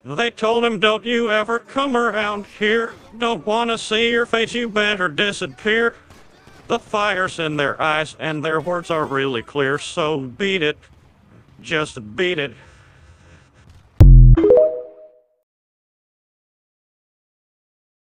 They told him, don't you ever come around here. Don't wanna see your face, you better disappear. The fire's in their eyes and their words are really clear, so beat it. Just beat it.